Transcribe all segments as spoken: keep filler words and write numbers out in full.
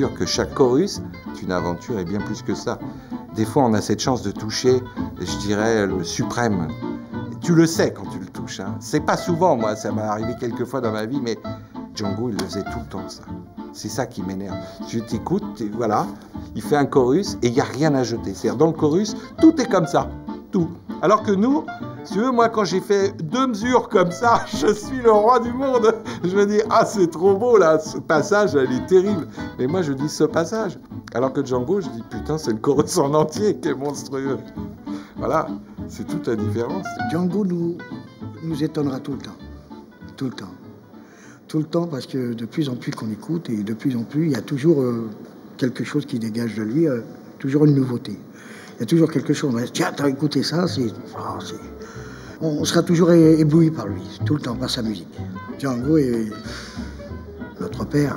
sûr que chaque chorus est une aventure et bien plus que ça. Des fois, on a cette chance de toucher, je dirais, le suprême. Tu le sais quand tu le touches. Hein. C'est pas souvent, moi, ça m'est arrivé quelques fois dans ma vie, mais Django, il le faisait tout le temps, ça. C'est ça qui m'énerve. Tu t'écoutes, et voilà, il fait un chorus et il n'y a rien à jeter. C'est-à-dire, dans le chorus, tout est comme ça. Tout. Alors que nous, si tu veux, moi, quand j'ai fait deux mesures comme ça, je suis le roi du monde. Je me dis, ah, c'est trop beau, là, ce passage, elle est terrible. Mais moi, je dis ce passage. Alors que Django, je dis, putain, c'est le chorus en entier qui est monstrueux. Voilà, c'est toute la différence. Django nous, nous étonnera tout le temps. Tout le temps. Tout le temps, parce que de plus en plus qu'on écoute, et de plus en plus, il y a toujours euh, quelque chose qui dégage de lui, euh, toujours une nouveauté. Il y a toujours quelque chose. Tiens, t'as écouté ça, c'est... Oh, c'est... On sera toujours ébloui par lui, tout le temps, par sa musique. Django est notre père.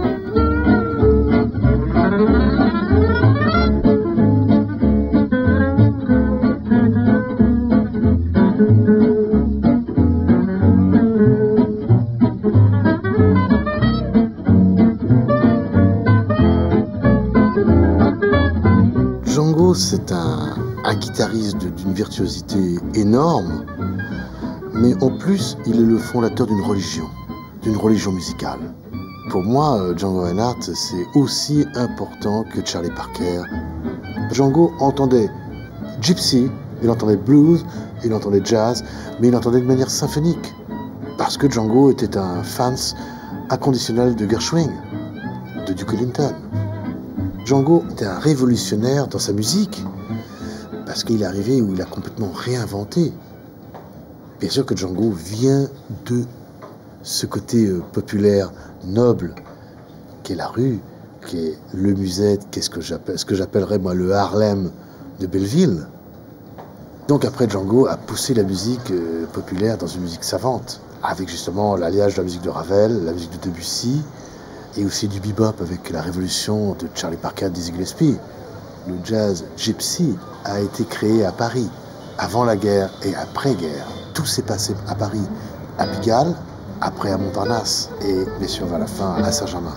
Django, c'est un, un guitariste d'une virtuosité énorme, mais en plus, il est le fondateur d'une religion, d'une religion musicale. Pour moi, Django Reinhardt, c'est aussi important que Charlie Parker. Django entendait gypsy, il entendait blues, il entendait jazz, mais il entendait de manière symphonique, parce que Django était un fan inconditionnel de Gershwin, de Duke Ellington. Django était un révolutionnaire dans sa musique, parce qu'il est arrivé où il a complètement réinventé. Bien sûr que Django vient de ce côté euh, populaire, noble, qu'est la rue, qu'est le musette, qu'est ce que j'appelle, ce que j'appellerais moi le Harlem de Belleville. Donc après, Django a poussé la musique euh, populaire dans une musique savante, avec justement l'alliage de la musique de Ravel, la musique de Debussy, et aussi du bebop avec la révolution de Charlie Parker, Dizzy Gillespie. Le jazz gypsy a été créé à Paris, avant la guerre et après-guerre. Tout s'est passé à Paris, à Pigalle, après à Montparnasse, et bien sûr vers la fin à Saint-Germain.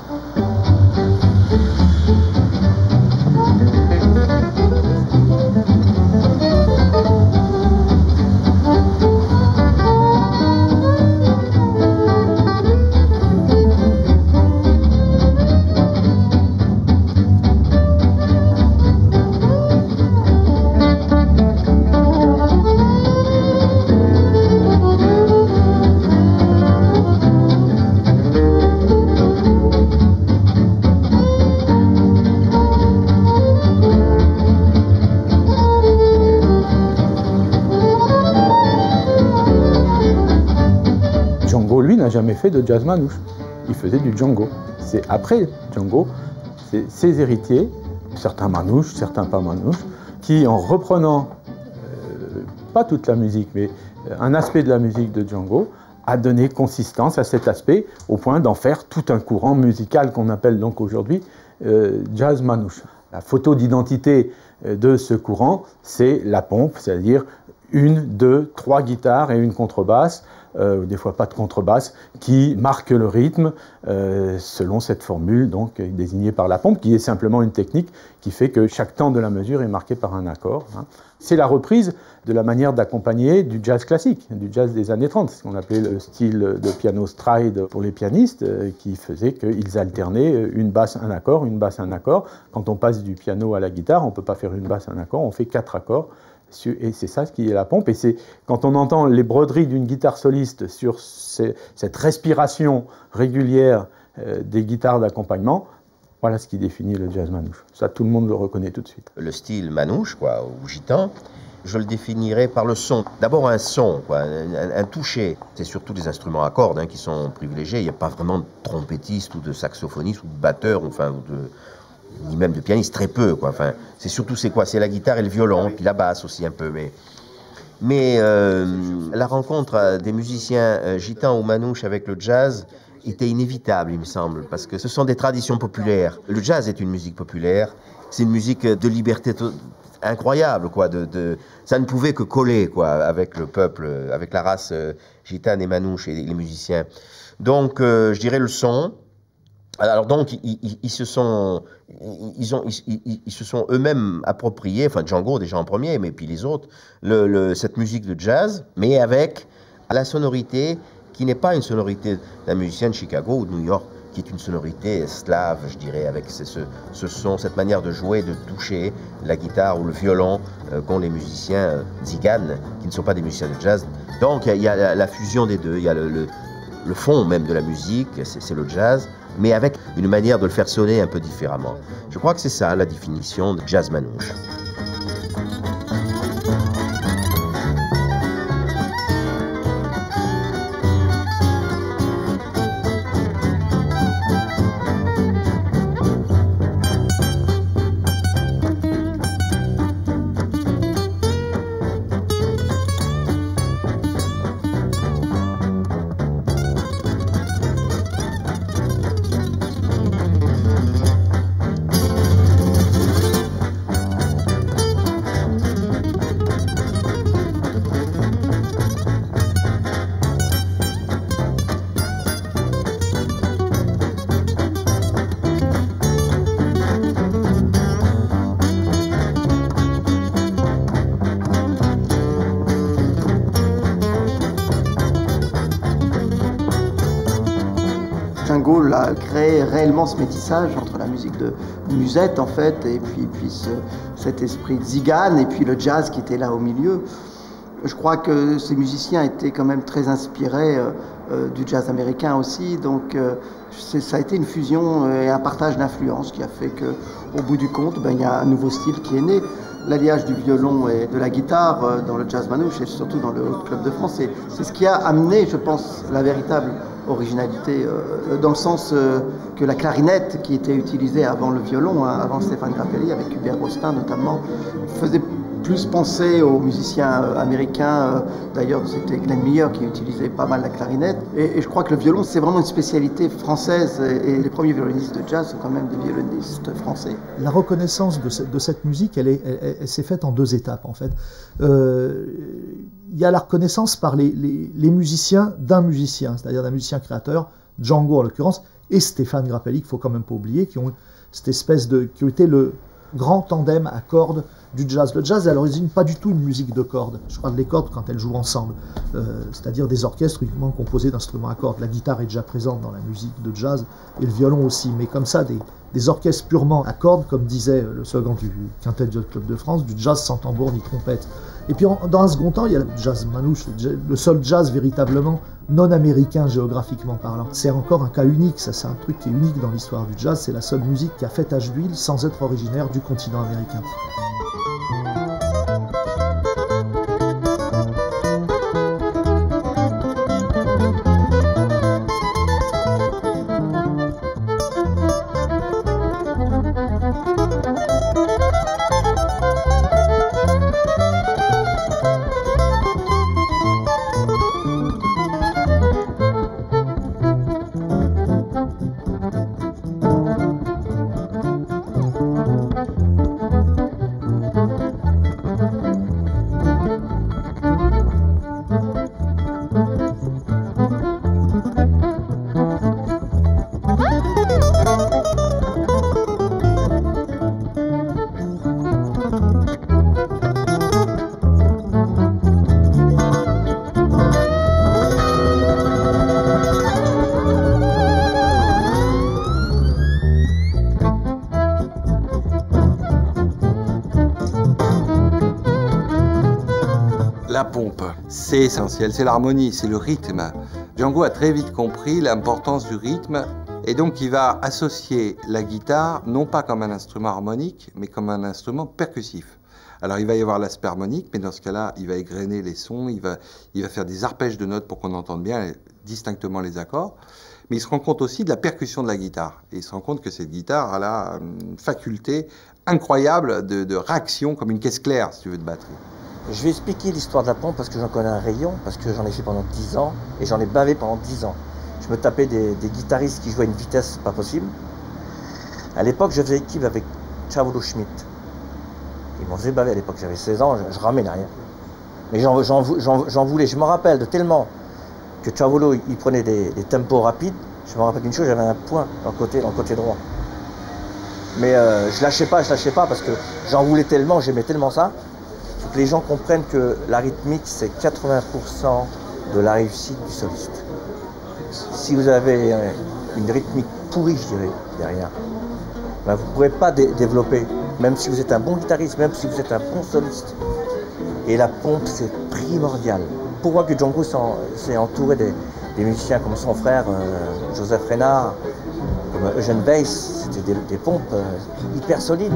N'a jamais fait de jazz manouche. Il faisait du Django. C'est après Django, c'est ses héritiers, certains manouches, certains pas manouches, qui en reprenant, euh, pas toute la musique, mais un aspect de la musique de Django, a donné consistance à cet aspect au point d'en faire tout un courant musical qu'on appelle donc aujourd'hui euh, jazz manouche. La photo d'identité de ce courant, c'est la pompe, c'est-à-dire une, deux, trois guitares et une contrebasse, euh, des fois pas de contrebasse, qui marque le rythme euh, selon cette formule donc désignée par la pompe, qui est simplement une technique qui fait que chaque temps de la mesure est marqué par un accord. Hein. C'est la reprise de la manière d'accompagner du jazz classique, du jazz des années trente, ce qu'on appelait le style de piano stride pour les pianistes, euh, qui faisait qu'ils alternaient une basse, un accord, une basse, un accord. Quand on passe du piano à la guitare, on ne peut pas faire une basse, un accord, on fait quatre accords. Et c'est ça qui est la pompe. Et c'est quand on entend les broderies d'une guitare soliste sur ces, cette respiration régulière euh, des guitares d'accompagnement, voilà ce qui définit le jazz manouche. Ça, tout le monde le reconnaît tout de suite. Le style manouche, quoi, ou gitan, je le définirais par le son. D'abord un son, quoi, un, un toucher. C'est surtout des instruments à cordes hein, qui sont privilégiés. Il n'y a pas vraiment de trompettiste ou de saxophoniste ou de batteur, enfin, ou de... ni même de pianiste, très peu, quoi. Enfin, c'est surtout, c'est quoi? C'est la guitare et le violon, puis la basse aussi un peu, mais... Mais euh, la rencontre des musiciens euh, gitans ou manouches avec le jazz était inévitable, il me semble, parce que ce sont des traditions populaires. Le jazz est une musique populaire, c'est une musique de liberté incroyable, quoi. De, de, ça ne pouvait que coller, quoi, avec le peuple, avec la race euh, gitane et manouche et les musiciens. Donc, euh, je dirais le son, Alors donc, ils, ils, ils se sont, ils ont, ils, ils, ils se sont eux-mêmes appropriés, enfin Django déjà en premier, mais puis les autres, le, le, cette musique de jazz, mais avec la sonorité qui n'est pas une sonorité d'un musicien de Chicago ou de New York, qui est une sonorité slave, je dirais, avec ce, ce son, cette manière de jouer, de toucher la guitare ou le violon euh, qu'ont les musiciens euh, tziganes, qui ne sont pas des musiciens de jazz. Donc il y, y a la, la fusion des deux, il y a le, le, le fond même de la musique, c'est le jazz, mais avec une manière de le faire sonner un peu différemment. Je crois que c'est ça la définition de jazz manouche. Django a créé réellement ce métissage entre la musique de musette en fait et puis, puis ce, cet esprit tzigane et puis le jazz qui était là au milieu. Je crois que ces musiciens étaient quand même très inspirés euh, euh, du jazz américain aussi, donc euh, ça a été une fusion et un partage d'influences qui a fait qu'au bout du compte, ben, il y a un nouveau style qui est né. L'alliage du violon et de la guitare euh, dans le jazz manouche et surtout dans le Haut Club de France, c'est ce qui a amené, je pense, la véritable originalité, euh, dans le sens euh, que la clarinette qui était utilisée avant le violon, hein, avant Stéphane Grappelli, avec Hubert Rostin notamment, faisait plus penser aux musiciens euh, américains. Euh, D'ailleurs, c'était Glenn Miller qui utilisait pas mal la clarinette. Et, et je crois que le violon, c'est vraiment une spécialité française. Et, et les premiers violonistes de jazz sont quand même des violonistes français. La reconnaissance de, ce, de cette musique, elle, est, elle, elle s'est faite en deux étapes, en fait. Euh, il y a la reconnaissance par les, les, les musiciens d'un musicien, c'est-à-dire d'un musicien créateur, Django en l'occurrence, et Stéphane Grappelli, qu'il ne faut quand même pas oublier, qui ont cette espèce de, qui ont été le grand tandem à cordes du jazz. Le jazz est à l'origine pas du tout une musique de cordes. Je parle des cordes quand elles jouent ensemble, euh, c'est-à-dire des orchestres uniquement composés d'instruments à cordes. La guitare est déjà présente dans la musique de jazz et le violon aussi, mais comme ça, des, des orchestres purement à cordes, comme disait le slogan du Quintet du Club de France, du jazz sans tambour ni trompette. Et puis en, dans un second temps, il y a le jazz manouche, le seul jazz véritablement non américain géographiquement parlant. C'est encore un cas unique, ça c'est un truc qui est unique dans l'histoire du jazz, c'est la seule musique qui a fait tache d'huile sans être originaire du continent américain. La pompe, c'est essentiel, c'est l'harmonie, c'est le rythme. Django a très vite compris l'importance du rythme et donc il va associer la guitare non pas comme un instrument harmonique, mais comme un instrument percussif. Alors il va y avoir l'aspect harmonique, mais dans ce cas-là, il va égrener les sons, il va, il va faire des arpèges de notes pour qu'on entende bien distinctement les accords. Mais il se rend compte aussi de la percussion de la guitare. Et il se rend compte que cette guitare a la une faculté incroyable de, de réaction, comme une caisse claire, si tu veux, de batterie. Je vais expliquer l'histoire de la pompe parce que j'en connais un rayon, parce que j'en ai fait pendant dix ans et j'en ai bavé pendant dix ans. Je me tapais des, des guitaristes qui jouaient à une vitesse pas possible. À l'époque, je faisais équipe avec Chavolo Schmidt. Ils m'ont fait baver à l'époque, j'avais seize ans, je, je ramais rien. Mais j'en voulais, je me rappelle de tellement que Chavolo il prenait des, des tempos rapides Je me rappelle d'une chose, j'avais un point dans le côté, dans le côté droit. Mais euh, je lâchais pas, je lâchais pas parce que j'en voulais tellement, j'aimais tellement ça. Il faut que les gens comprennent que la rythmique, c'est quatre-vingts pour cent de la réussite du soliste. Si vous avez une rythmique pourrie, je dirais, derrière, ben vous ne pourrez pas dé développer, même si vous êtes un bon guitariste, même si vous êtes un bon soliste. Et la pompe, c'est primordial. Pour moi que Django s'est entouré des, des musiciens comme son frère, euh, Joseph Reynard, comme Eugène Weiss, c'était des, des pompes euh, hyper solides.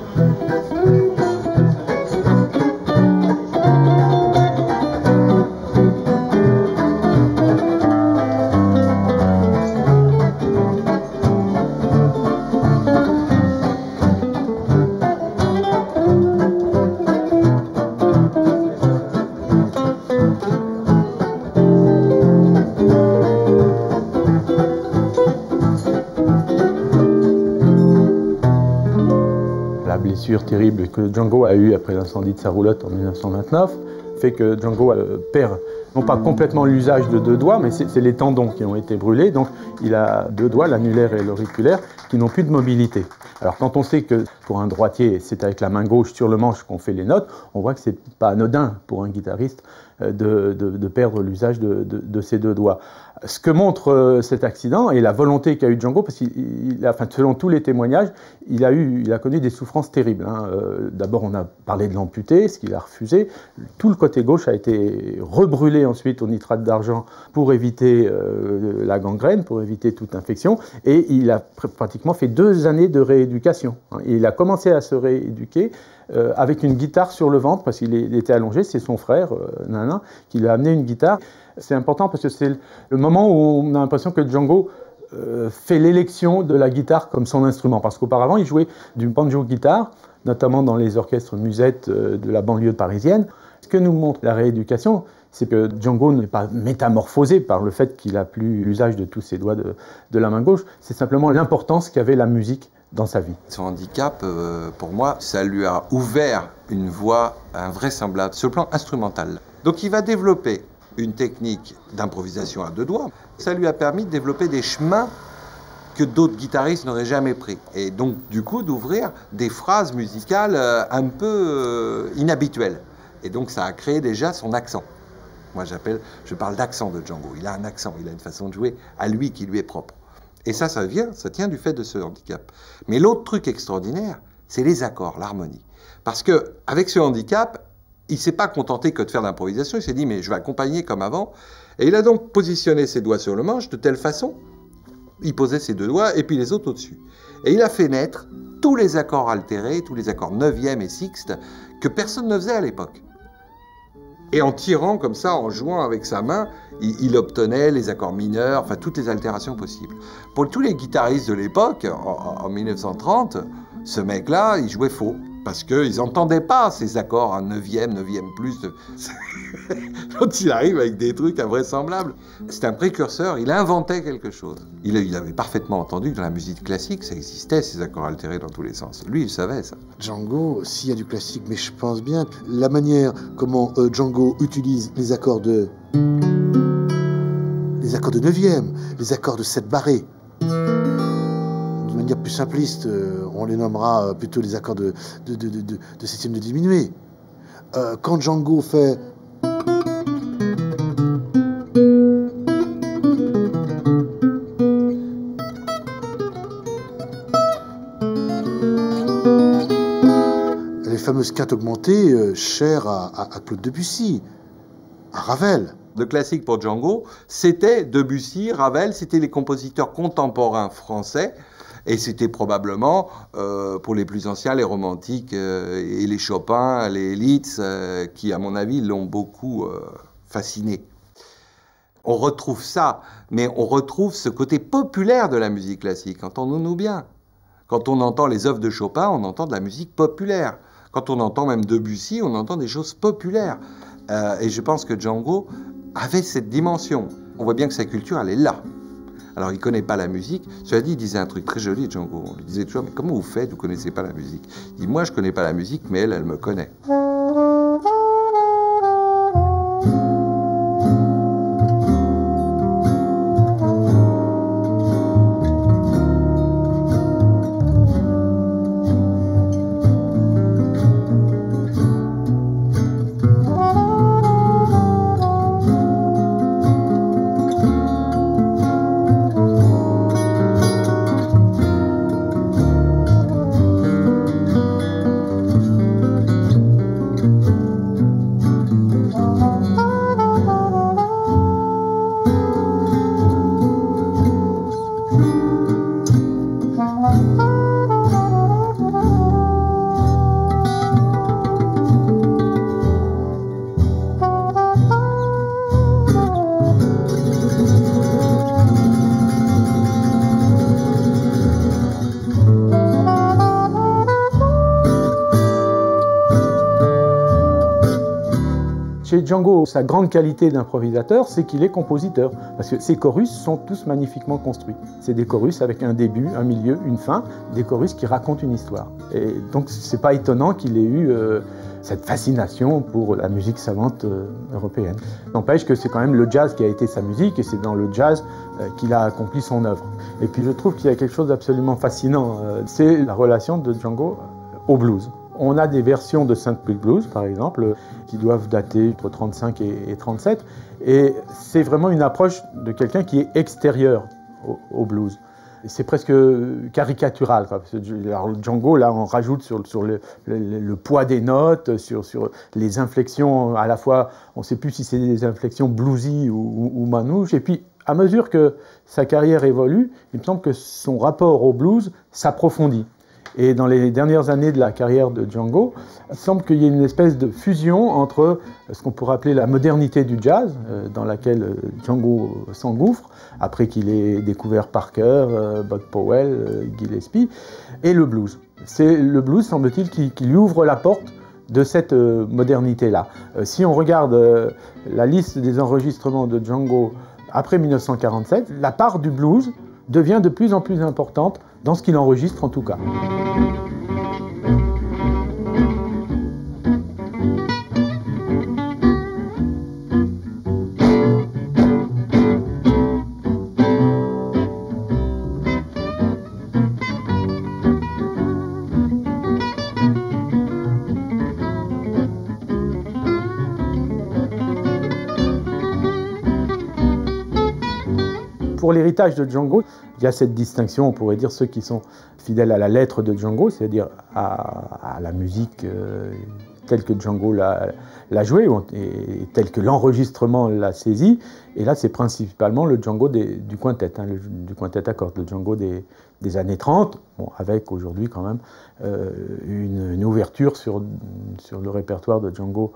Terrible que Django a eu après l'incendie de sa roulotte en mille neuf cent vingt-neuf fait que Django euh, perd non pas complètement l'usage de deux doigts, mais c'est les tendons qui ont été brûlés, donc il a deux doigts, l'annulaire et l'auriculaire, qui n'ont plus de mobilité. Alors quand on sait que pour un droitier, c'est avec la main gauche sur le manche qu'on fait les notes, on voit que c'est pas anodin pour un guitariste de, de, de perdre l'usage de, de, de ses deux doigts. Ce que montre euh, cet accident et la volonté qu'a eu Django, parce qu'il a, enfin, selon tous les témoignages, il a, eu, il a connu des souffrances terribles. Hein. Euh, D'abord, on a parlé de l'amputé, ce qu'il a refusé. Tout le côté gauche a été rebrûlé ensuite au nitrate d'argent pour éviter euh, la gangrène, pour éviter toute infection. Et il a pr pratiquement fait deux années de rééducation. Hein. Et il a commencé à se rééduquer euh, avec une guitare sur le ventre, parce qu'il était allongé. C'est son frère, euh, Nana, qui lui a amené une guitare. C'est important parce que c'est le moment où on a l'impression que Django euh, fait l'élection de la guitare comme son instrument. Parce qu'auparavant, il jouait du banjo-guitare, notamment dans les orchestres musettes euh, de la banlieue parisienne. Ce que nous montre la rééducation, c'est que Django n'est pas métamorphosé par le fait qu'il n'a plus l'usage de tous ses doigts de, de la main gauche. C'est simplement l'importance qu'avait la musique dans sa vie. Son handicap, euh, pour moi, ça lui a ouvert une voie invraisemblable sur le plan instrumental. Donc il va développer une technique d'improvisation à deux doigts. Ça lui a permis de développer des chemins que d'autres guitaristes n'auraient jamais pris. Et donc, du coup, d'ouvrir des phrases musicales euh, un peu euh, inhabituelles. Et donc, ça a créé déjà son accent. Moi, j'appelle, je parle d'accent de Django. Il a un accent, il a une façon de jouer à lui qui lui est propre. Et ça, ça vient, ça tient du fait de ce handicap. Mais l'autre truc extraordinaire, c'est les accords, l'harmonie. Parce qu'avec ce handicap, il ne s'est pas contenté que de faire l'improvisation, il s'est dit, mais je vais accompagner comme avant. Et il a donc positionné ses doigts sur le manche de telle façon, il posait ses deux doigts et puis les autres au-dessus. Et il a fait naître tous les accords altérés, tous les accords neuvième et sixte, que personne ne faisait à l'époque. Et en tirant comme ça, en jouant avec sa main, il, il obtenait les accords mineurs, enfin toutes les altérations possibles. Pour tous les guitaristes de l'époque, en, en mille neuf cent trente, ce mec-là, il jouait faux. Parce qu'ils n'entendaient pas ces accords en neuvième, neuvième plus. Quand il arrive avec des trucs invraisemblables. C'est un précurseur, il inventait quelque chose. Il, il avait parfaitement entendu que dans la musique classique, ça existait, ces accords altérés dans tous les sens. Lui, il savait ça. Django, s'il y a du classique, mais je pense bien, la manière comment euh, Django utilise les accords de... les accords de neuvième, les accords de sept barrés. De manière plus simpliste, euh, on les nommera euh, plutôt les accords de, de, de, de, de, de septième de diminué. Euh, quand Django fait... les fameuses quintes augmentées euh, chères à, à, à Claude Debussy, à Ravel. Le classique pour Django, c'était Debussy, Ravel, c'était les compositeurs contemporains français. Et c'était probablement, euh, pour les plus anciens, les romantiques euh, et les Chopin, les Liszt, euh, qui, à mon avis, l'ont beaucoup euh, fasciné. On retrouve ça, mais on retrouve ce côté populaire de la musique classique, entendons-nous bien. Quand on entend les œuvres de Chopin, on entend de la musique populaire. Quand on entend même Debussy, on entend des choses populaires. Euh, et je pense que Django avait cette dimension. On voit bien que sa culture, elle est là. Alors, il ne connaît pas la musique. Cela dit, il disait un truc très joli, Django. On lui disait toujours, mais comment vous faites, vous ne connaissez pas la musique? Il dit, moi, je ne connais pas la musique, mais elle, elle me connaît. Chez Django, sa grande qualité d'improvisateur, c'est qu'il est compositeur, parce que ses chorus sont tous magnifiquement construits. C'est des chorus avec un début, un milieu, une fin, des chorus qui racontent une histoire. Et donc, c'est pas étonnant qu'il ait eu euh, cette fascination pour la musique savante euh, européenne. N'empêche que c'est quand même le jazz qui a été sa musique, et c'est dans le jazz euh, qu'il a accompli son œuvre. Et puis, je trouve qu'il y a quelque chose d'absolument fascinant, euh, c'est la relation de Django au blues. On a des versions de Saint Louis Blues, par exemple, qui doivent dater entre trente-cinq et trente-sept. Et c'est vraiment une approche de quelqu'un qui est extérieur au, au blues. C'est presque caricatural, quoi. Alors, Django, là, on rajoute sur, sur le, le, le poids des notes, sur, sur les inflexions, à la fois, on ne sait plus si c'est des inflexions bluesy ou, ou, ou manouches. Et puis, à mesure que sa carrière évolue, il me semble que son rapport au blues s'approfondit. Et dans les dernières années de la carrière de Django, il semble qu'il y ait une espèce de fusion entre ce qu'on pourrait appeler la modernité du jazz, euh, dans laquelle Django s'engouffre, après qu'il ait découvert Parker, euh, Bud Powell, euh, Gillespie, et le blues. C'est le blues, semble-t-il, qui, qui lui ouvre la porte de cette euh, modernité-là. Euh, si on regarde euh, la liste des enregistrements de Django après mille neuf cent quarante-sept, la part du blues devient de plus en plus importante dans ce qu'il enregistre en tout cas. Pour l'héritage de Django, il y a cette distinction, on pourrait dire ceux qui sont fidèles à la lettre de Django, c'est-à-dire à, à la musique euh, telle que Django l'a jouée, et telle que l'enregistrement l'a saisie. Et là, c'est principalement le Django des, du quintet, hein, le, du quintet à cordes, le Django des, des années trente, bon, avec aujourd'hui quand même euh, une, une ouverture sur, sur le répertoire de Django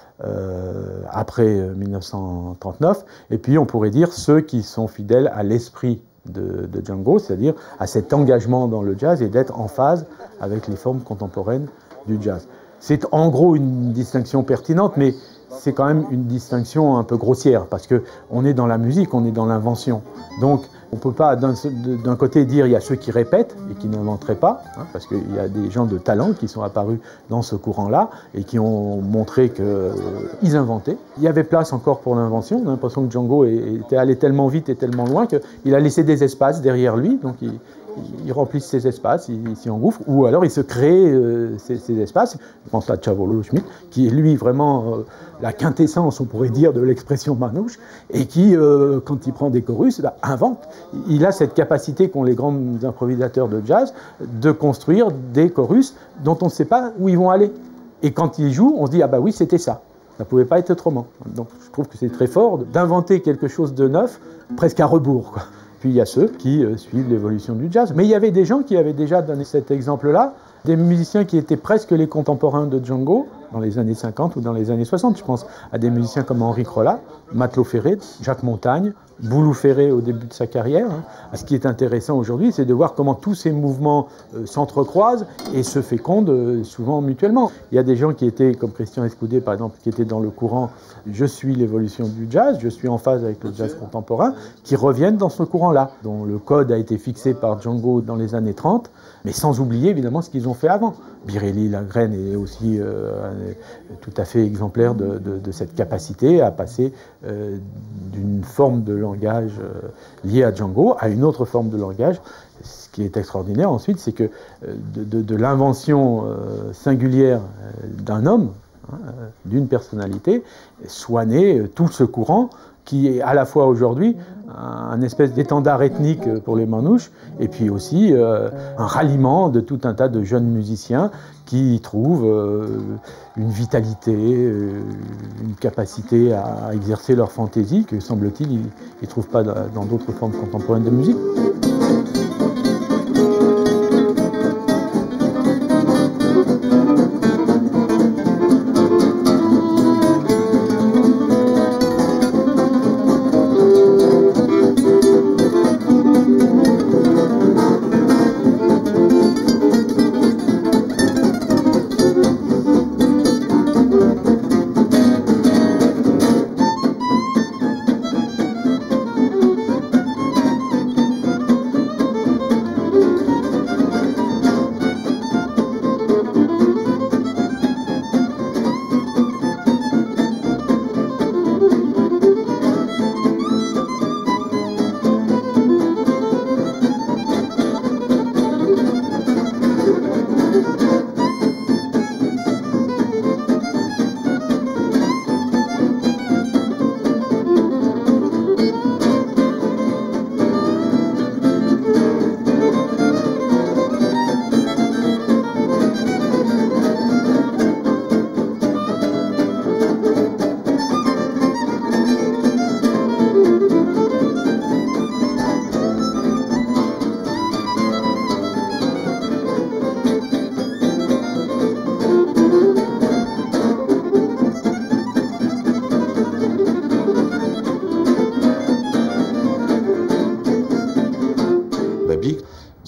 Euh, après mille neuf cent trente-neuf, et puis on pourrait dire ceux qui sont fidèles à l'esprit de, de Django, c'est-à-dire à cet engagement dans le jazz et d'être en phase avec les formes contemporaines du jazz. C'est en gros une distinction pertinente, mais c'est quand même une distinction un peu grossière, parce qu'on est dans la musique, on est dans l'invention. Donc on ne peut pas d'un côté dire il y a ceux qui répètent et qui n'inventeraient pas, hein, parce qu'il y a des gens de talent qui sont apparus dans ce courant-là et qui ont montré qu'ils euh, inventaient. Il y avait place encore pour l'invention, on a l'impression que Django était allé tellement vite et tellement loin qu'il a laissé des espaces derrière lui, donc il, il remplissent ces espaces, il s'y engouffre, ou alors il se crée euh, ces, ces espaces. Je pense à Chavolo Schmidt, qui est lui vraiment euh, la quintessence, on pourrait dire, de l'expression manouche, et qui, euh, quand il prend des chorus, bah, invente. Il a cette capacité qu'ont les grands improvisateurs de jazz de construire des chorus dont on ne sait pas où ils vont aller. Et quand il joue, on se dit « ah bah oui, c'était ça ». Ça ne pouvait pas être autrement. Donc je trouve que c'est très fort d'inventer quelque chose de neuf, presque à rebours, quoi. Puis il y a ceux qui euh, suivent l'évolution du jazz. Mais il y avait des gens qui avaient déjà donné cet exemple-là, des musiciens qui étaient presque les contemporains de Django, dans les années cinquante ou dans les années soixante. Je pense à des musiciens comme Henri Crolla, Matelot Ferré, Jacques Montagne, Boulou Ferré au début de sa carrière. Hein. Ce qui est intéressant aujourd'hui, c'est de voir comment tous ces mouvements euh, s'entrecroisent et se fécondent euh, souvent mutuellement. Il y a des gens qui étaient, comme Christian Escoudé par exemple, qui étaient dans le courant « je suis l'évolution du jazz, je suis en phase avec le jazz contemporain », qui reviennent dans ce courant-là, dont le code a été fixé par Django dans les années trente, mais sans oublier évidemment ce qu'ils ont fait avant. Birelli Lagrène est aussi euh, tout à fait exemplaire de, de, de cette capacité à passer euh, d'une forme de langage euh, liée à Django à une autre forme de langage. Ce qui est extraordinaire ensuite, c'est que euh, de, de, de l'invention euh, singulière euh, d'un homme, hein, euh, d'une personnalité, soit né euh, tout ce courant qui est à la fois aujourd'hui un espèce d'étendard ethnique pour les manouches, et puis aussi euh, un ralliement de tout un tas de jeunes musiciens qui trouvent euh, une vitalité, euh, une capacité à exercer leur fantaisie que, semble-t-il, ils ne trouvent pas dans d'autres formes contemporaines de musique.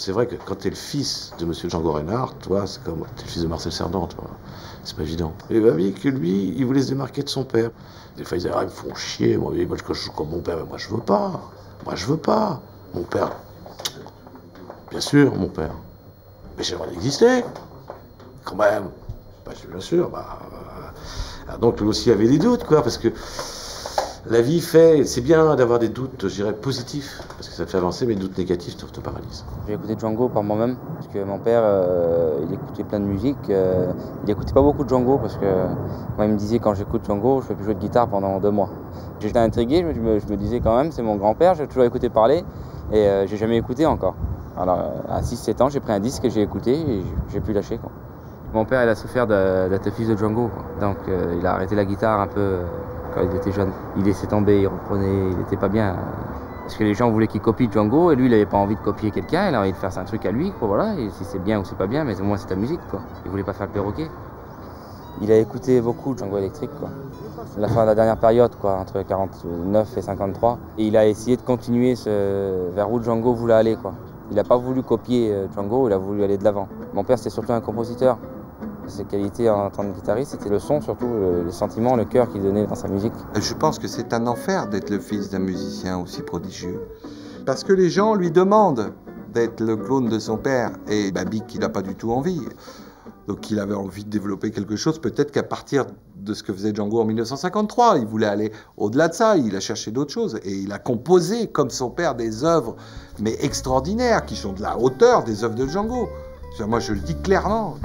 C'est vrai que quand t'es le fils de monsieur Django Reinhardt, toi, c'est comme t'es le fils de Marcel Cerdan, toi. C'est pas évident. Et Babi, que lui, il voulait se démarquer de son père. Des fois, ils disaient, ah, ils me font chier, moi, moi je joue comme mon père, mais moi, je veux pas. Moi, je veux pas. Mon père, bien sûr, mon père. Mais j'ai le droit d'exister. Quand même. Bah, bien sûr, bah. Euh, donc, lui aussi avait des doutes, quoi, parce que la vie fait, c'est bien d'avoir des doutes, je dirais, positifs, parce que ça te fait avancer, mais les doutes négatifs te, te paralysent. J'ai écouté Django par moi-même, parce que mon père, euh, il écoutait plein de musique. Euh, il écoutait pas beaucoup de Django, parce que moi, il me disait, quand j'écoute Django, je peux plus jouer de guitare pendant deux mois. J'étais intrigué, je me, je me disais quand même, c'est mon grand-père, j'ai toujours écouté parler, et euh, j'ai jamais écouté encore. Alors, à six sept ans, j'ai pris un disque et j'ai écouté, et j'ai pu lâcher, quoi. Mon père, il a souffert d'être fils de Django, quoi. Donc euh, il a arrêté la guitare un peu euh, quand il était jeune. Il laissait tomber, il reprenait, il n'était pas bien. Parce que les gens voulaient qu'il copie Django, et lui, il n'avait pas envie de copier quelqu'un, il a envie de faire un truc à lui, quoi, voilà. Et si c'est bien ou c'est pas bien, mais au moins c'est ta musique, quoi. Il voulait pas faire le perroquet. Il a écouté beaucoup Django électrique, quoi. La fin de la dernière période, quoi, entre quarante-neuf et cinquante-trois. Et il a essayé de continuer ce... vers où Django voulait aller, quoi. Il n'a pas voulu copier Django, il a voulu aller de l'avant. Mon père, c'était surtout un compositeur. Ses qualités en tant que guitariste, c'était le son, surtout le, le sentiment, le cœur qu'il donnait dans sa musique. Je pense que c'est un enfer d'être le fils d'un musicien aussi prodigieux. Parce que les gens lui demandent d'être le clone de son père. Et Babic, il n'a pas du tout envie. Donc il avait envie de développer quelque chose, peut-être qu'à partir de ce que faisait Django en mille neuf cent cinquante-trois, il voulait aller au-delà de ça, il a cherché d'autres choses. Et il a composé, comme son père, des œuvres, mais extraordinaires, qui sont de la hauteur des œuvres de Django. Moi, je le dis clairement.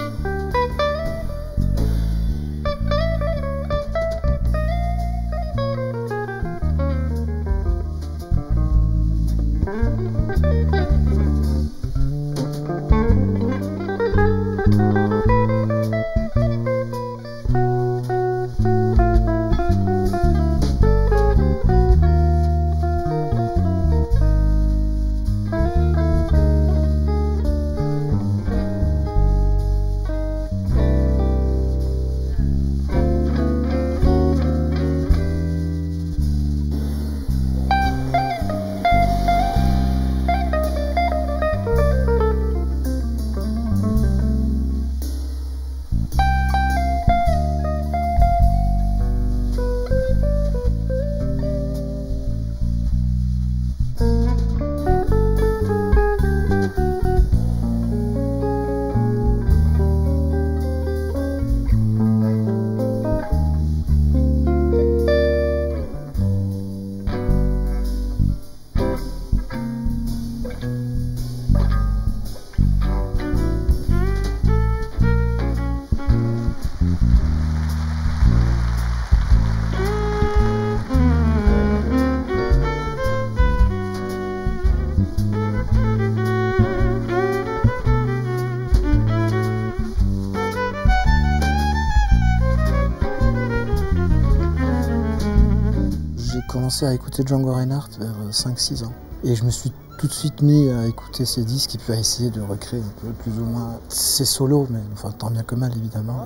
J'ai commencé à écouter Django Reinhardt vers cinq six ans. Et je me suis tout de suite mis à écouter ses disques et puis à essayer de recréer un peu plus ou moins ses solos, mais enfin tant bien que mal évidemment.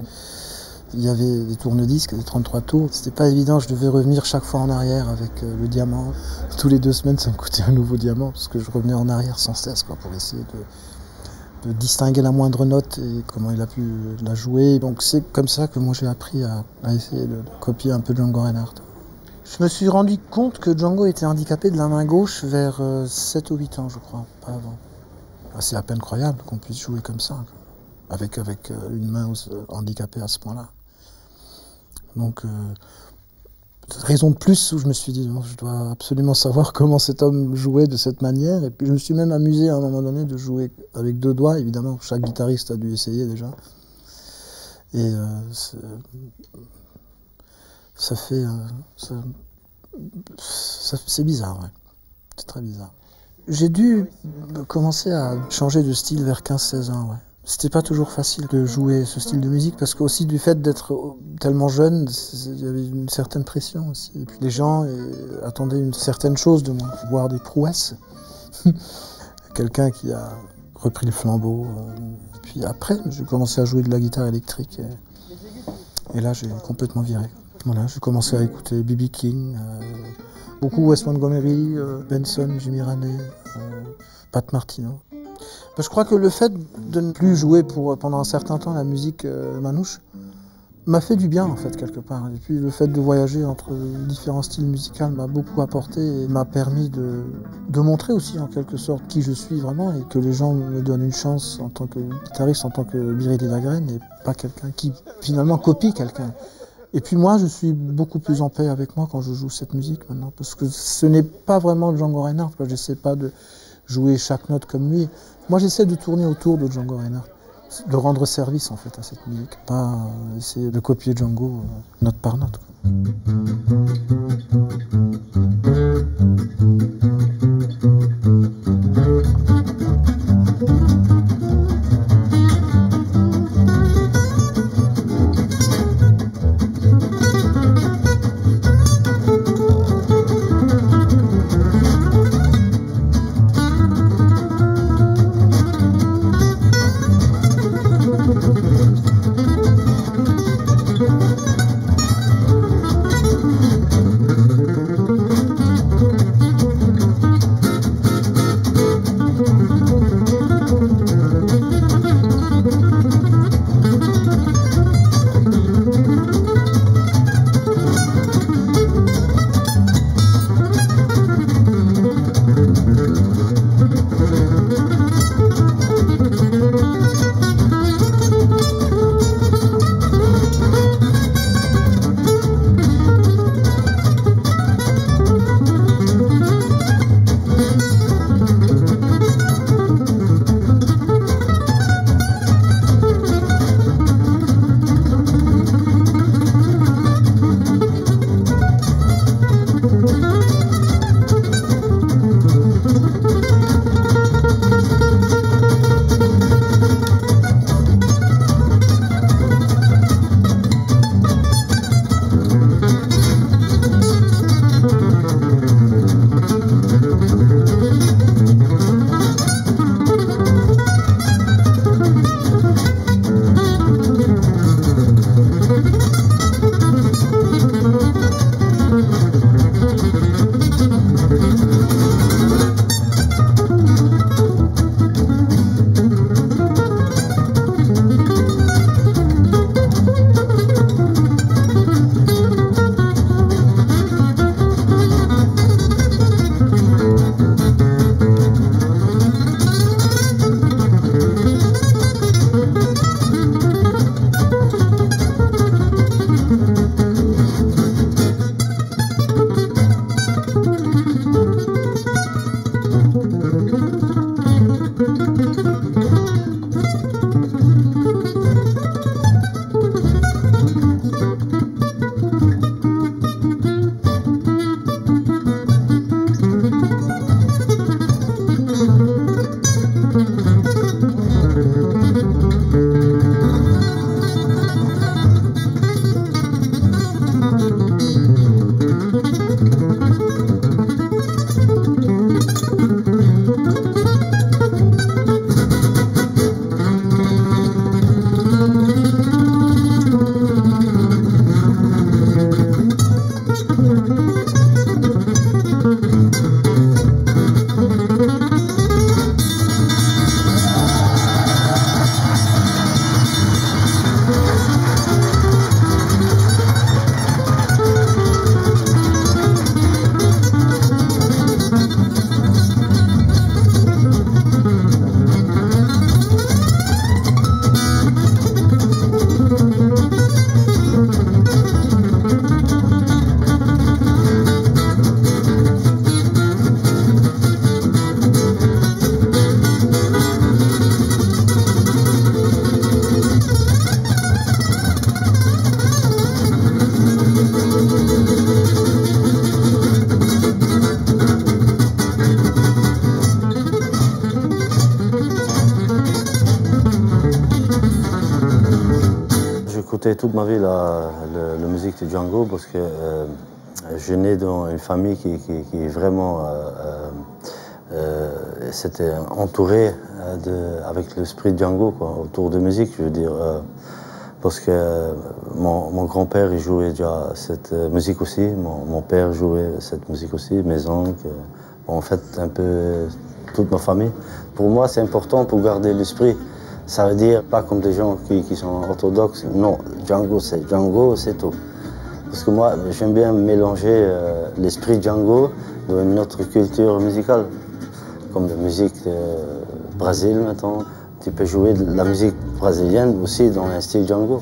Il y avait des tourne-disques, des trente-trois tours. C'était pas évident, je devais revenir chaque fois en arrière avec le diamant. Tous les deux semaines, ça me coûtait un nouveau diamant parce que je revenais en arrière sans cesse quoi, pour essayer de, de distinguer la moindre note et comment il a pu la jouer. Donc c'est comme ça que moi j'ai appris à, à essayer de, de copier un peu Django Reinhardt. Je me suis rendu compte que Django était handicapé de la main gauche vers sept ou huit ans, je crois, pas avant. C'est à peine croyable qu'on puisse jouer comme ça, quoi. Avec, avec une main handicapée à ce point-là. Donc, euh, raison de plus où je me suis dit, bon, je dois absolument savoir comment cet homme jouait de cette manière. Et puis je me suis même amusé à un moment donné de jouer avec deux doigts, évidemment. Chaque guitariste a dû essayer déjà. Et euh, ça fait... Euh, ça, ça, c'est bizarre, ouais. C'est très bizarre. J'ai dû commencer à changer de style vers quinze seize ans, ouais. C'était pas toujours facile de jouer ce style de musique parce qu'aussi du fait d'être tellement jeune, il y avait une certaine pression aussi. Et puis les gens attendaient une certaine chose de moi, voir des prouesses. Quelqu'un qui a repris le flambeau. Et puis après, j'ai commencé à jouer de la guitare électrique et, et là j'ai complètement viré. Voilà, j'ai commencé à écouter B B King, euh, beaucoup Wes Montgomery, euh, Benson, Jimmy Raney, euh, Pat Martino. Je crois que le fait de ne plus jouer pour, pendant un certain temps la musique euh, manouche m'a fait du bien en fait quelque part. Et puis le fait de voyager entre différents styles musicaux m'a beaucoup apporté et m'a permis de, de montrer aussi en quelque sorte qui je suis vraiment et que les gens me donnent une chance en tant que guitariste, en tant que Biréli Lagrène et pas quelqu'un qui finalement copie quelqu'un. Et puis moi je suis beaucoup plus en paix avec moi quand je joue cette musique maintenant parce que ce n'est pas vraiment Django Reinhardt. Je n'essaie pas de jouer chaque note comme lui. Moi j'essaie de tourner autour de Django Reinhardt. De rendre service en fait à cette musique, pas essayer de copier Django euh, note par note. écouté toute ma vie la, la, la musique de Django parce que euh, je suis né dans une famille qui, qui, qui est vraiment euh, euh, c'était entouré de, avec l'esprit de Django quoi, autour de musique, je veux dire. Euh, parce que mon, mon grand-père il jouait déjà cette musique aussi, mon, mon père jouait cette musique aussi, mes oncles, en fait un peu toute ma famille. Pour moi, c'est important pour garder l'esprit. Ça veut dire pas comme des gens qui, qui sont orthodoxes. Non, Django, c'est Django, c'est tout. Parce que moi, j'aime bien mélanger euh, l'esprit Django dans une autre culture musicale, comme la musique euh, brésilienne maintenant. Tu peux jouer de la musique brésilienne aussi dans un style Django.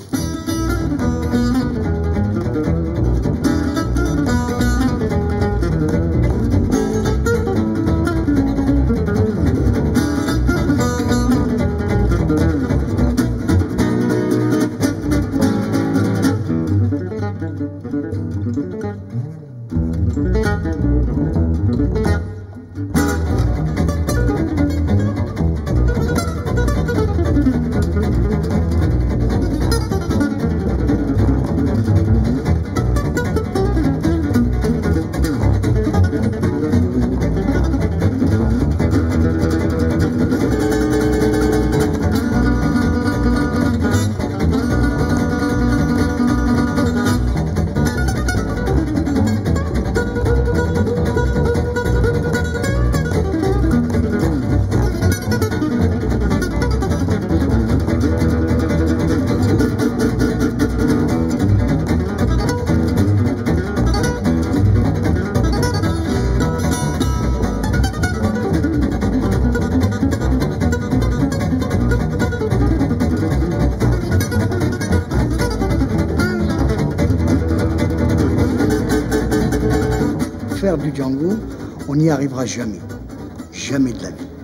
Faire du Django, on n'y arrivera jamais. Jamais de la vie.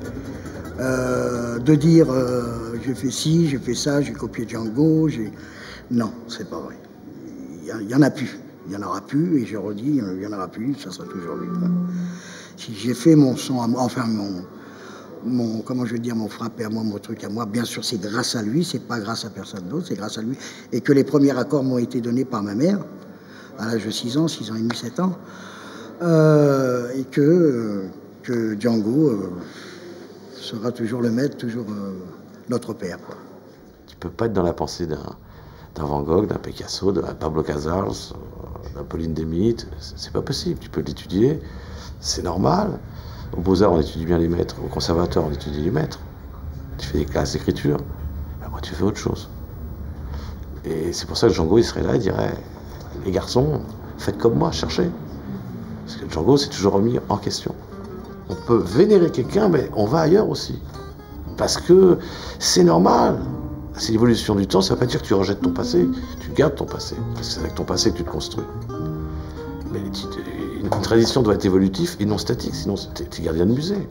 Euh, de dire euh, je fais ci, je fais ça, j'ai copié Django, j'ai... Non, c'est pas vrai. Il n'y en a plus. Il n'y en aura plus, et je redis, il n'y en aura plus, ça sera toujours lui. Si j'ai fait mon son à moi, enfin mon, mon, comment je veux dire, mon frappé à moi, mon truc à moi, bien sûr c'est grâce à lui, c'est pas grâce à personne d'autre, c'est grâce à lui. Et que les premiers accords m'ont été donnés par ma mère, à l'âge de six ans, six ans et demi, sept ans. Euh, et que, euh, que Django euh, sera toujours le maître, toujours euh, notre père, quoi. Tu peux pas être dans la pensée d'un d'un Van Gogh, d'un Picasso, d'un Pablo Casals, d'un Pauline Demitte, c'est pas possible. Tu peux l'étudier, c'est normal. Au Beaux-Arts, on étudie bien les maîtres. Au Conservatoire, on étudie les maîtres. Tu fais des classes d'écriture. Ben, moi, tu fais autre chose. Et c'est pour ça que Django, il serait là, il dirait, les garçons, faites comme moi, cherchez. Parce que Django s'est toujours remis en question. On peut vénérer quelqu'un, mais on va ailleurs aussi. Parce que c'est normal. C'est l'évolution du temps, ça ne veut pas dire que tu rejettes ton passé, tu gardes ton passé. Parce que c'est avec ton passé que tu te construis. Mais une tradition doit être évolutive et non statique, sinon tu es gardien de musée.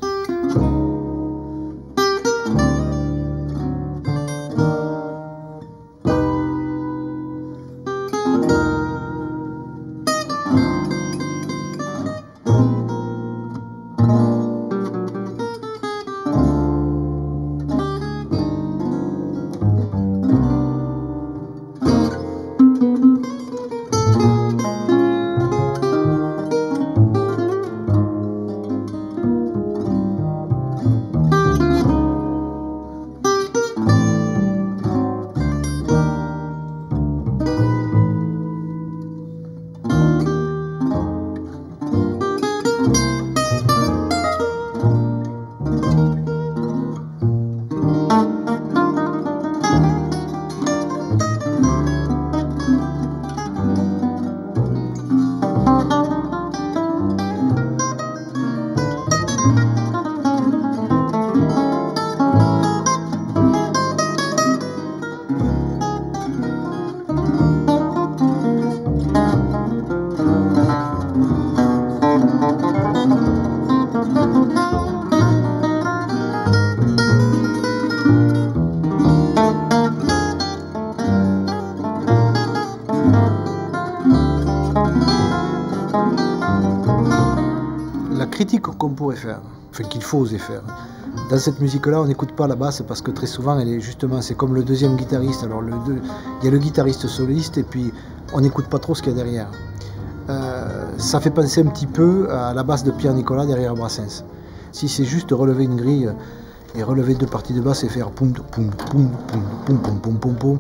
critique qu'on pourrait faire, enfin qu'il faut oser faire. Dans cette musique-là, on n'écoute pas la basse parce que très souvent, elle est justement, c'est comme le deuxième guitariste. Alors, le deux, il y a le guitariste soliste et puis on n'écoute pas trop ce qu'il y a derrière. Euh, ça fait penser un petit peu à la basse de Pierre Nicolas derrière Brassens. Si c'est juste relever une grille et relever deux parties de basse et faire poum poum poum poum poum poum poum poum,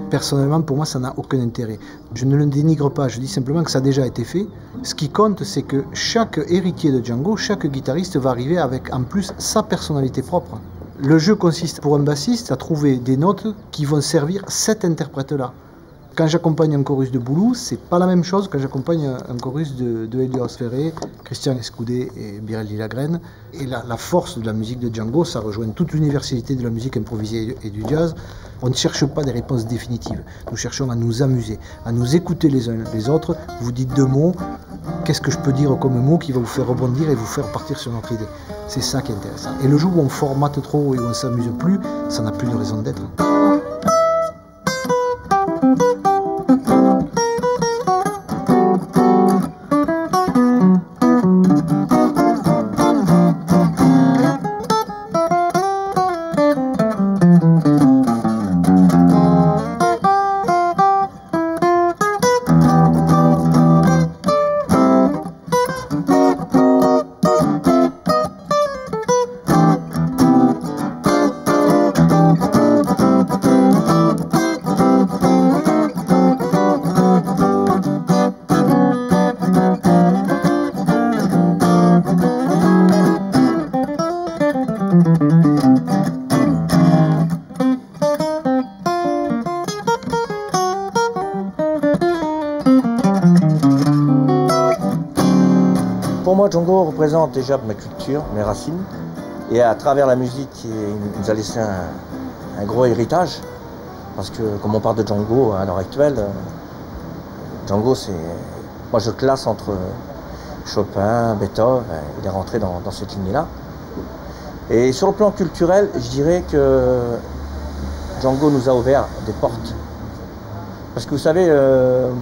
Personnellement, pour moi, ça n'a aucun intérêt. Je ne le dénigre pas, je dis simplement que ça a déjà été fait. Ce qui compte, c'est que chaque héritier de Django, chaque guitariste va arriver avec en plus sa personnalité propre. Le jeu consiste pour un bassiste à trouver des notes qui vont servir cet interprète-là. Quand j'accompagne un chorus de Boulou, c'est pas la même chose que quand j'accompagne un chorus de, de Helios Ferré, Christian Escudé et Birelli Lagrène. Et la, la force de la musique de Django, ça rejoint toute l'universalité de la musique improvisée et du jazz. On ne cherche pas des réponses définitives. Nous cherchons à nous amuser, à nous écouter les uns les autres. Vous dites deux mots, qu'est-ce que je peux dire comme mot qui va vous faire rebondir et vous faire partir sur notre idée? C'est ça qui est intéressant. Et le jour où on formate trop et où on ne s'amuse plus, ça n'a plus de raison d'être. Pour moi, Django représente déjà ma culture, mes racines, et à travers la musique, il nous a laissé un, un gros héritage, parce que comme on parle de Django à l'heure actuelle, Django, c'est, moi je classe entre Chopin, Beethoven, il est rentré dans, dans cette lignée-là. Et sur le plan culturel, je dirais que Django nous a ouvert des portes. Parce que vous savez, euh,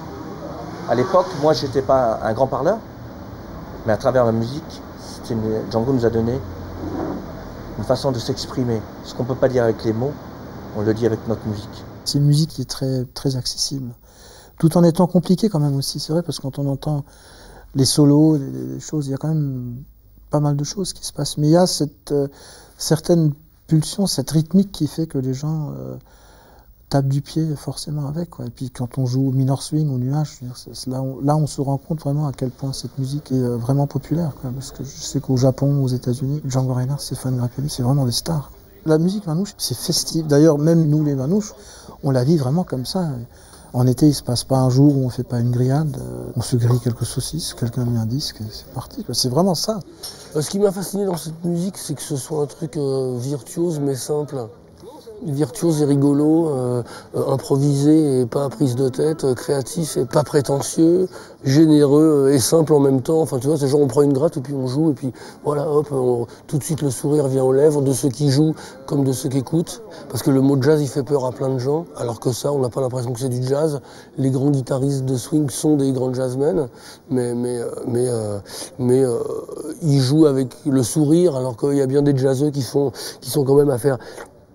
à l'époque, moi j'étais pas un grand parleur, mais à travers la musique, une... Django nous a donné une façon de s'exprimer. Ce qu'on ne peut pas dire avec les mots, on le dit avec notre musique. C'est une musique qui est très, très accessible, tout en étant compliquée quand même aussi, c'est vrai, parce que quand on entend les solos, les, les choses, il y a quand même pas mal de choses qui se passent. Mais il y a cette euh, certaine pulsion, cette rythmique qui fait que les gens euh, tapent du pied forcément avec, quoi. Et puis quand on joue au minor swing, au nuage, je veux dire, c'est, là, on, là on se rend compte vraiment à quel point cette musique est euh, vraiment populaire, quoi. Parce que je sais qu'au Japon, aux États-Unis, Django Reinhardt, Stéphane Grappelli, c'est vraiment des stars. La musique manouche, c'est festif. D'ailleurs, même nous les manouches, on la vit vraiment comme ça. En été, il ne se passe pas un jour où on ne fait pas une grillade. On se grille quelques saucisses, quelqu'un met un disque, et c'est parti, quoi. C'est vraiment ça. Ce qui m'a fasciné dans cette musique, c'est que ce soit un truc euh, virtuose mais simple. Virtuose et rigolo, euh, euh, improvisé et pas prise de tête, euh, créatif et pas prétentieux, généreux et simple en même temps. Enfin, tu vois, c'est genre on prend une gratte et puis on joue et puis voilà, hop, on, tout de suite le sourire vient aux lèvres de ceux qui jouent comme de ceux qui écoutent. Parce que le mot jazz, il fait peur à plein de gens, alors que ça, on n'a pas l'impression que c'est du jazz. Les grands guitaristes de swing sont des grands jazzmen, mais, mais, mais, euh, mais euh, ils jouent avec le sourire, alors qu'il y a bien des jazzeux qui, font, qui sont quand même à faire...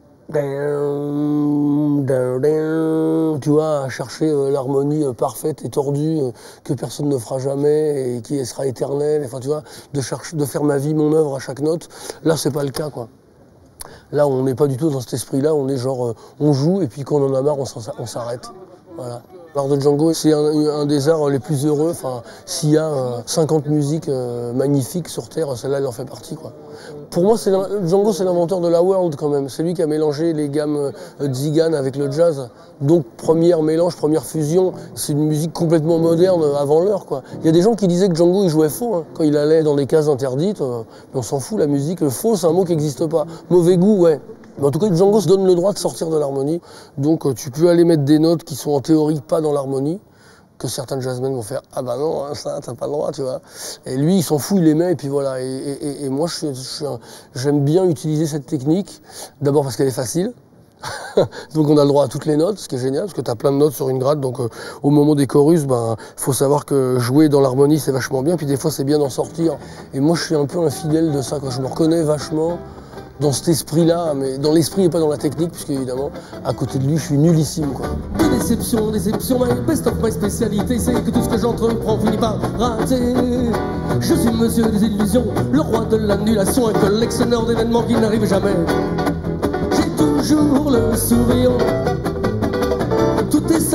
Tu vois, à chercher euh, l'harmonie euh, parfaite et tordue euh, que personne ne fera jamais et qui sera éternelle. Enfin, tu vois, de, chercher, de faire ma vie, mon œuvre à chaque note. Là, c'est pas le cas, quoi. Là, on n'est pas du tout dans cet esprit-là. On est genre, euh, on joue et puis quand on en a marre, on s'arrête. Voilà. L'art de Django, c'est un, un des arts les plus heureux. Enfin, s'il y a euh, cinquante musiques euh, magnifiques sur Terre, celle-là, elle en fait partie, quoi. Pour moi, c'est Django, c'est l'inventeur de la world, quand même. C'est lui qui a mélangé les gammes euh, Tzigane avec le jazz. Donc, première mélange, première fusion. C'est une musique complètement moderne avant l'heure, quoi. Il y a des gens qui disaient que Django, il jouait faux, hein, quand il allait dans des cases interdites. Euh, mais on s'en fout, la musique. Le faux, c'est un mot qui n'existe pas. Mauvais goût, ouais. Mais en tout cas, Django se donne le droit de sortir de l'harmonie. Donc, tu peux aller mettre des notes qui sont en théorie pas dans l'harmonie, que certains jazzmen vont faire « Ah bah non, hein, ça, t'as pas le droit, tu vois ». Et lui, il s'en fout, il les met, et puis voilà. Et, et, et moi, je, je, j'aime bien utiliser cette technique, d'abord parce qu'elle est facile. Donc on a le droit à toutes les notes, ce qui est génial, parce que tu as plein de notes sur une gratte, donc euh, au moment des chorus, ben, faut savoir que jouer dans l'harmonie, c'est vachement bien, puis des fois, c'est bien d'en sortir. Et moi, je suis un peu infidèle de ça, quand je me reconnais vachement dans cet esprit-là, mais dans l'esprit et pas dans la technique, puisque évidemment, à côté de lui, je suis nullissime, quoi. Des déceptions, déceptions, my best of my spécialité, c'est que tout ce que j'entreprends finit par rater. Je suis monsieur des illusions, le roi de l'annulation, un collectionneur d'événements qui n'arrivent jamais. J'ai toujours le sourire,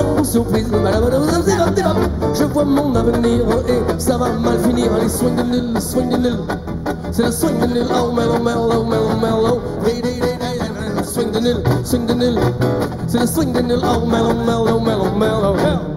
sans surprise. Je vois mon avenir et ça va mal finir. Les swing de nul, swing de nul. C'est le swing de nul, oh mellow, mellow, mellow, mellow. Swing de nul, swing de nul. C'est le swing de nul, oh mellow, mellow, mellow, mellow.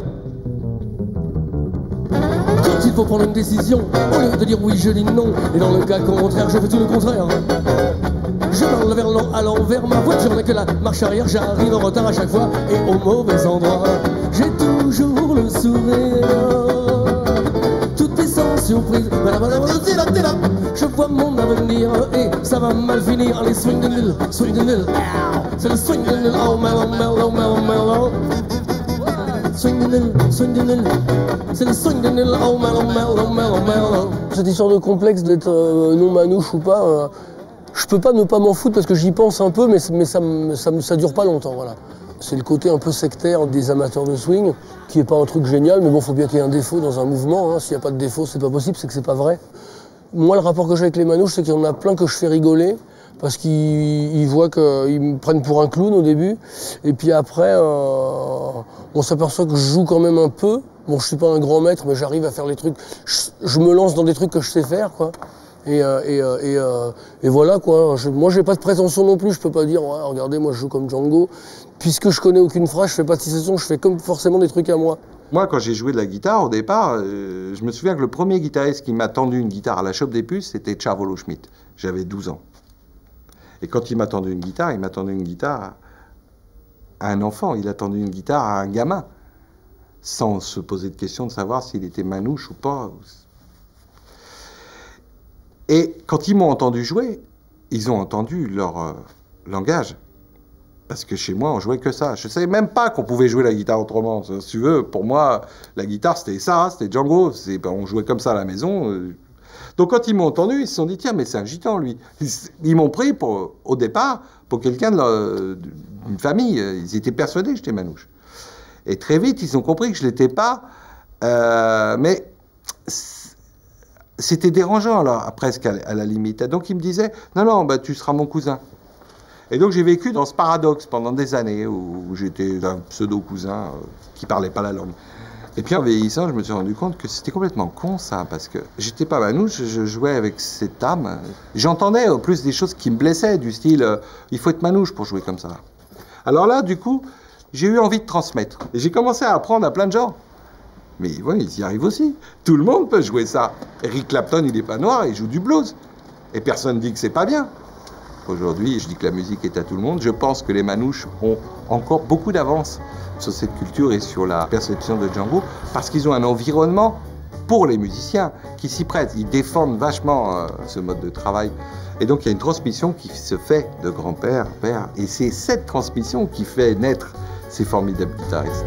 Quand il faut prendre une décision, au lieu de dire oui, je dis non. Et dans le cas contraire, je fais tout le contraire. Je parle vers l'an à l'envers, ma voiture n'a que la marche arrière. J'arrive en retard à chaque fois et au mauvais endroit. J'ai toujours le sourire, tout est sans surprise. Je vois mon avenir et ça va mal finir. Les swing de nul, swing de nul. C'est le swing de nul, oh mellow, mellow, mellow, mellow. Swing de nul, swing de nul. C'est le swing de nul, oh mellow, mellow, mellow, mellow. Cette histoire de complexe d'être euh, non manouche ou pas, euh, je peux pas ne pas m'en foutre parce que j'y pense un peu, mais, mais ça, ça, ça dure pas longtemps, voilà. C'est le côté un peu sectaire des amateurs de swing, qui est pas un truc génial, mais bon, faut bien qu'il y ait un défaut dans un mouvement, hein. S'il n'y a pas de défaut, c'est pas possible, c'est que c'est pas vrai. Moi, le rapport que j'ai avec les manouches, c'est qu'il y en a plein que je fais rigoler, parce qu'ils voient qu'ils me prennent pour un clown au début, et puis après, euh, on s'aperçoit que je joue quand même un peu. Bon, je suis pas un grand maître, mais j'arrive à faire les trucs, je, je me lance dans des trucs que je sais faire, quoi. Et, euh, et, euh, et, euh, et voilà quoi, je, moi j'ai pas de prétention non plus, je peux pas dire ouais, regardez moi je joue comme Django, puisque je connais aucune phrase, je fais pas de citation, je fais comme forcément des trucs à moi. Moi quand j'ai joué de la guitare au départ, euh, je me souviens que le premier guitariste qui m'a tendu une guitare à la Chope des Puces, c'était Tchavolo Schmidt, j'avais douze ans. Et quand il m'a tendu une guitare, il m'a tendu une guitare à un enfant, il a tendu une guitare à un gamin, sans se poser de question de savoir s'il était manouche ou pas. Et quand ils m'ont entendu jouer, ils ont entendu leur euh, langage. Parce que chez moi, on jouait que ça. Je ne savais même pas qu'on pouvait jouer la guitare autrement. Si tu veux, pour moi, la guitare, c'était ça, c'était Django. Ben, on jouait comme ça à la maison. Euh. Donc quand ils m'ont entendu, ils se sont dit, tiens, mais c'est un gitan, lui. Ils, ils m'ont pris, pour, au départ, pour quelqu'un d'une famille. Ils étaient persuadés que j'étais manouche. Et très vite, ils ont compris que je ne l'étais pas. Euh, mais... C'était dérangeant, alors, presque à la limite. Donc, il me disait, non, non, bah, tu seras mon cousin. Et donc, j'ai vécu dans ce paradoxe pendant des années où, où j'étais un pseudo-cousin euh, qui parlait pas la langue. Et puis, en vieillissant, je me suis rendu compte que c'était complètement con, ça, parce que j'étais pas manouche, je jouais avec cette âme. J'entendais, en plus, des choses qui me blessaient, du style, euh, il faut être manouche pour jouer comme ça. Alors là, du coup, j'ai eu envie de transmettre. Et j'ai commencé à apprendre à plein de gens. Mais ouais, ils y arrivent aussi. Tout le monde peut jouer ça. Eric Clapton, il n'est pas noir, il joue du blues. Et personne ne dit que c'est pas bien. Aujourd'hui, je dis que la musique est à tout le monde. Je pense que les manouches ont encore beaucoup d'avance sur cette culture et sur la perception de Django, parce qu'ils ont un environnement pour les musiciens qui s'y prêtent. Ils défendent vachement euh, ce mode de travail. Et donc, il y a une transmission qui se fait de grand-père, père. Et c'est cette transmission qui fait naître ces formidables guitaristes.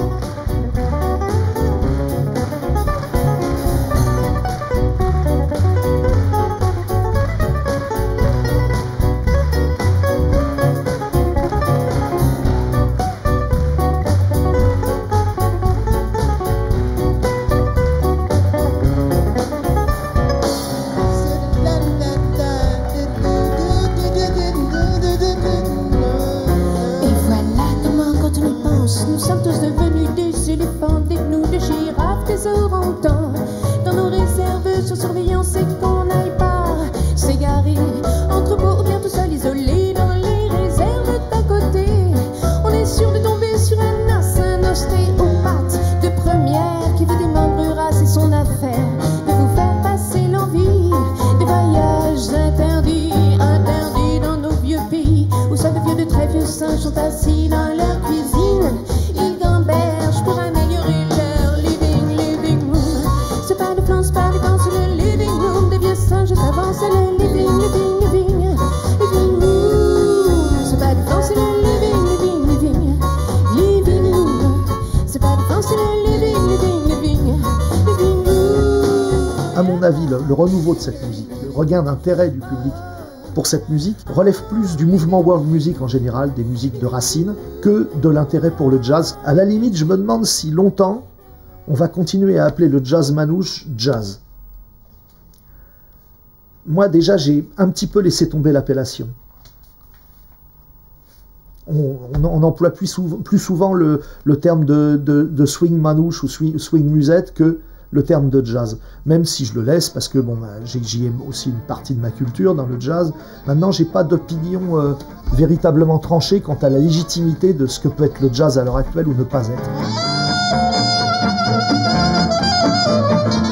Le renouveau de cette musique, le regain d'intérêt du public pour cette musique relève plus du mouvement world music en général, des musiques de racines, que de l'intérêt pour le jazz. À la limite, je me demande si longtemps on va continuer à appeler le jazz manouche jazz. Moi déjà, j'ai un petit peu laissé tomber l'appellation. on, on, on emploie plus, sou, plus souvent le, le terme de, de, de swing manouche ou swing, swing musette que le terme de jazz, même si je le laisse parce que bon, bah, j'y ai aussi une partie de ma culture dans le jazz. Maintenant, j'ai pas d'opinion euh, véritablement tranchée quant à la légitimité de ce que peut être le jazz à l'heure actuelle ou ne pas être.